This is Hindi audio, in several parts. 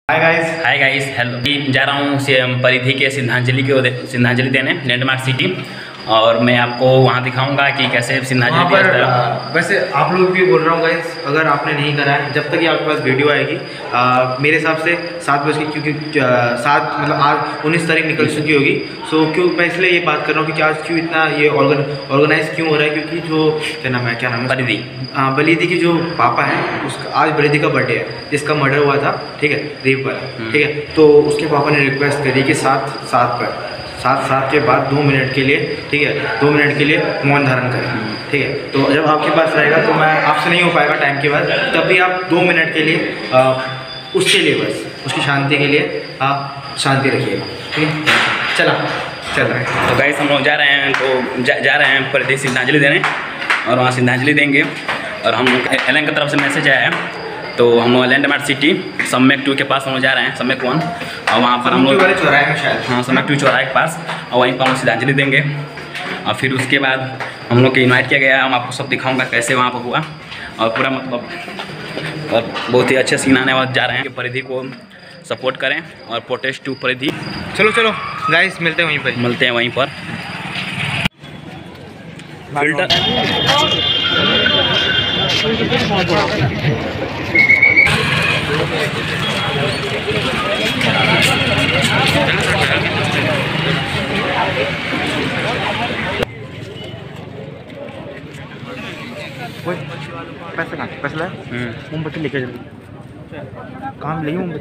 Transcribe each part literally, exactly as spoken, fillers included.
हाय गाइस हाय गाइस हेलो। जा रहा हूँ परिधि के श्रद्धांजलि के श्रद्धांजलि देने लैंडमार्क सिटी, और मैं आपको वहाँ दिखाऊंगा कि कैसे श्रद्धांजलि दिया जाता है। वैसे आप लोग भी बोल रहा हूँ गाइस, अगर आपने नहीं करा है, जब तक ये आपके पास वीडियो आएगी आ, मेरे हिसाब से सात बज के, क्योंकि सात मतलब आज उन्नीस तारीख निकल चुकी होगी। सो क्यों मैं इसलिए ये बात कर रहा हूँ कि आज क्यों इतना ये ऑर्गन ऑर्गेनाइज क्यों हो रहा है, क्योंकि जो क्या नाम है क्या नाम है परिधि बलिदी की जो पापा है, उसका आज बलिदी का बर्थडे है, जिसका मर्डर हुआ था, ठीक है, रेप वाला, ठीक है। तो उसके पापा ने रिक्वेस्ट करी कि सात सात पर सात सात के बाद दो मिनट के लिए, ठीक है, दो मिनट के लिए मौन धारण करें, ठीक है। तो जब आपके पास रहेगा तो मैं आपसे नहीं हो पाएगा टाइम के बाद, तब भी आप दो मिनट के लिए आ, उसके लिए, बस उसकी शांति के लिए आप शांति रखिएगा, ठीक है। चला चल रहे हैं तो गाइस हम लोग जा रहे हैं, तो जा, जा रहे हैं परिधि श्रद्धांजलि देने, और वहाँ श्रद्धांजलि देंगे। और हम लोग एल एन की तरफ से मैसेज आया है, तो हम लोग लैंडमार्क सिटी सम्यक टू के पास हम लोग जा रहे हैं, सम्यक वन, और वहाँ पर हम लोग चौराहे में शायद, हाँ सम्यक टू चौराहे के पास, और वहीं पर हम लोग श्रद्धांजलि देंगे। और फिर उसके बाद हम लोग को इन्वाइट किया गया, हम आपको सब दिखाऊंगा कैसे वहाँ पर हुआ, और पूरा मतलब और बहुत ही अच्छे सीन आने वाले जा रहे हैं कि परिधि को सपोर्ट करें और प्रोटेस्ट टू परिधि। चलो चलो गाइस, मिलते हैं वहीं पर मिलते हैं वहीं पर। फिल्टर पैसे कहाँ पैसे लाए? मोमबत्ती लेके जल्दी। कहाँ मिलेगी मोमबत्ती?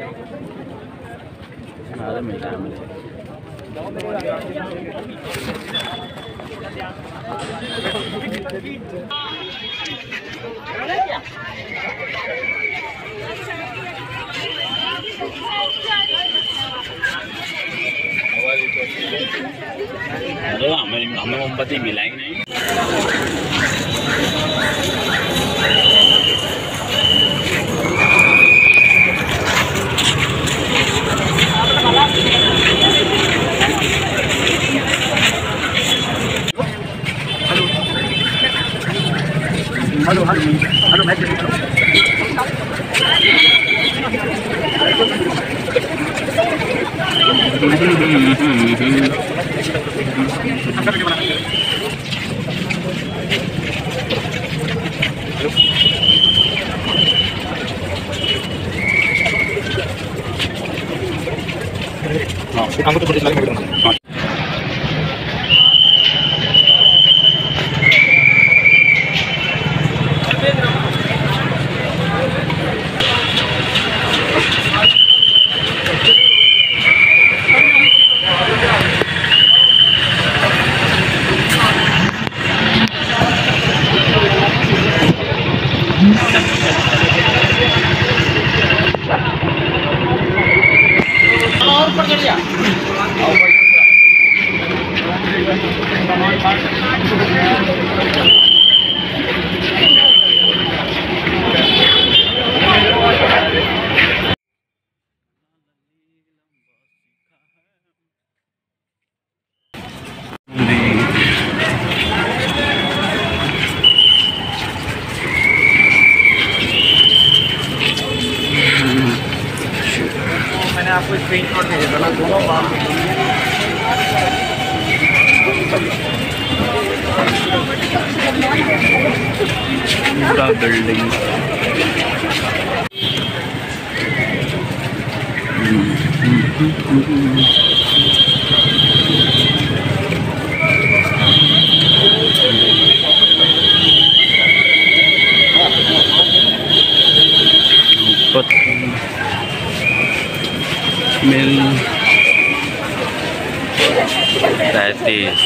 अरे हमें हमें मोमबत्ती मिला ही नहीं। हेलो हेलो हेलो मैं हाँ, तो हाँ। मैंने आपको स्क्रीनशॉट भेजा था ना, दोनों बात बिल्डिंग मिल पैंतीस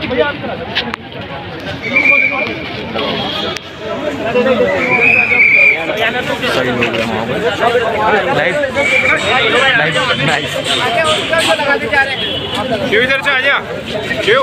भैया सही लोग हैं वहाँ पर। Life life nice. क्यों इधर से आ जा क्यों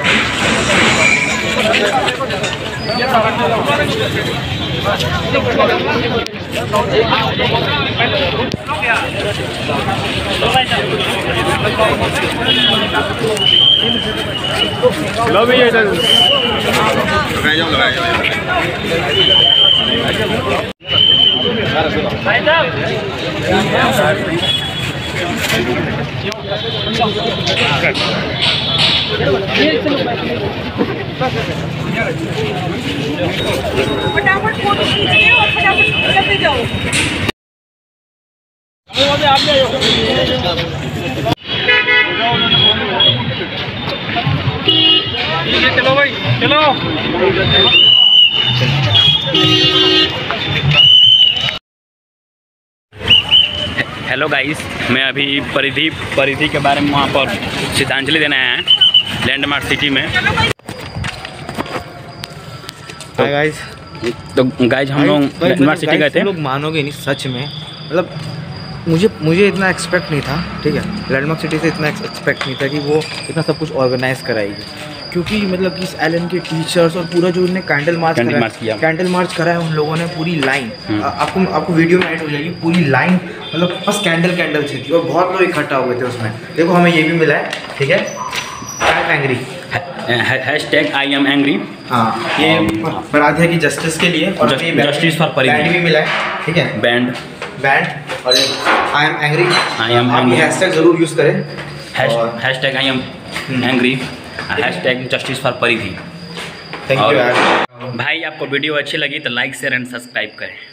लो भैया इधर लगाए जाओ लगाए जाओ फटाफट फोटो खींचिए और फटाफट चलते जाओ। चलो भाई चलो। हेलो गाइस, मैं अभी परिधि परिधि के बारे में वहाँ पर श्रद्धांजलि देने आया हैं लैंडमार्क सिटी में। Hi guys. तो गाइस हम लोग लैंडमार्क सिटी गए थे। लोग मानोगे नहीं सच में, मतलब मुझे मुझे इतना एक्सपेक्ट नहीं था, ठीक है। लैंडमार्क सिटी से इतना एक्सपेक्ट नहीं था कि वो इतना सब कुछ ऑर्गेनाइज कराएगी, क्योंकि मतलब कि एलन के टीचर्स और पूरा जो उन्होंने कैंडल मार्च कैंडल करा मार्च किया कैंडल मार्च करा है उन लोगों ने, पूरी लाइन आपको आपको वीडियो में ऐड हो जाएगी, पूरी लाइन मतलब बस कैंडल कैंडल से थी और बहुत लोग इकट्ठा हुए थे उसमें। देखो हमें ये भी मिला है, ठीक है, I am angry, hashtag I am angry. हाँ, ये राधा की जस्टिस के लिए और जस्टिस फॉर परिधि भी मिला है, ठीक है, बैंड बैंड और I am angry. I am आप ये हैशटैग जरूर यूज़ करें। Hashtag I am angry, hashtag justice for Paridhi. Thank you यार। भाई आपको वीडियो अच्छी लगी तो लाइक शेयर एंड सब्सक्राइब करें।